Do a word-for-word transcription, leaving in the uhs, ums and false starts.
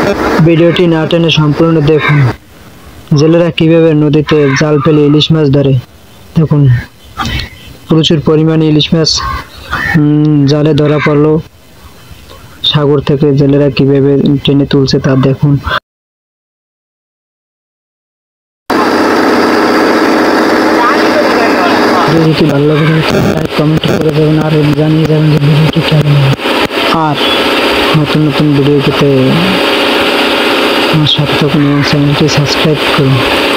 ভিডিওটি না টেনে সম্পূর্ণ দেখুন। জেলেরা কিভাবে নদীতে জাল ফেলে ইলিশ মাছ ধরে। দেখুন প্রচুর পরিমাণে ইলিশ মাছ জালে ধরা পড়লো। সাগর থেকে জেলেরা কিভাবে টেনে তুলছে তা দেখুন। ভিডিওটি ভালো লাগে লাইক কমেন্ট করে দেবেন আর জানিয়ে যাবেন যে ভিডিওটি কেমন। আর নতুন নতুন ভিডিও পেতে আমার সাথে থাকুন এবং চ্যানেলটি সাবস্ক্রাইব করুন।